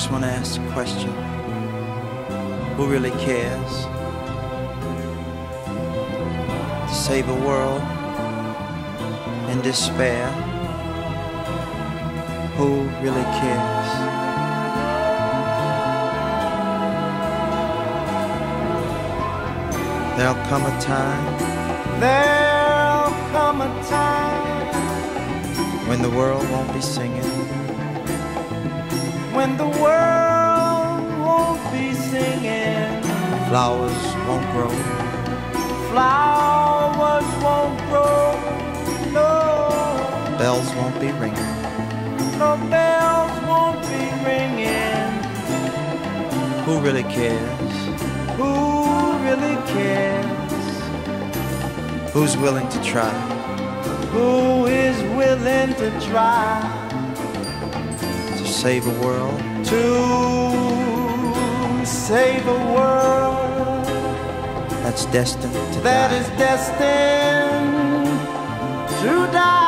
just want to ask a question. Who really cares to save a world in despair? Who really cares? There'll come a time when the world won't be singing, when the world won't be singing, flowers won't grow, flowers won't grow, no, bells won't be ringing, no bells won't be ringing. Who really cares? Who really cares? Who's willing to try? Who is willing to try to save a world? To save a world that's destined to that die. is destined to die.